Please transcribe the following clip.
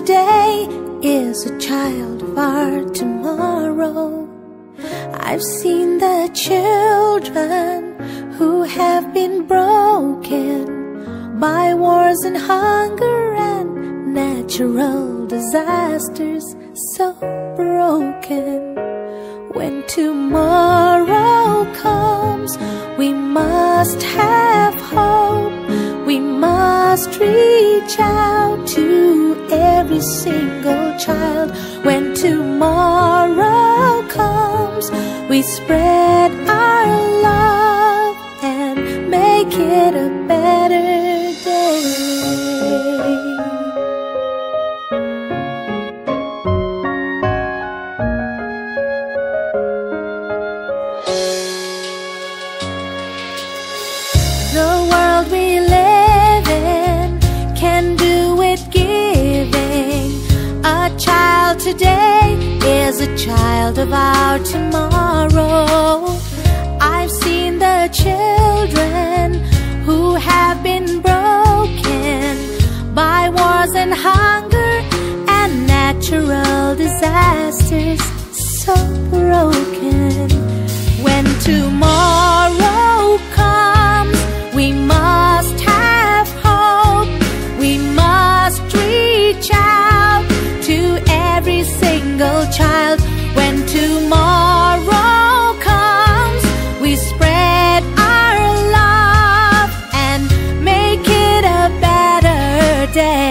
today is a child of our tomorrow. I've seen the children who have been broken by wars and hunger and natural disasters, so broken. When tomorrow comes, we must have hope. We must reach out to every single child. When tomorrow comes, we spread our love and make it a better day. The world we live in can do with giving. A child today is a child of our tomorrow. I've seen the children who have been broken by wars and hunger and natural disasters, so broken. When tomorrow comes, we must have hope. We must reach out to every single child. When tomorrow comes, we spread our love and make it a better day.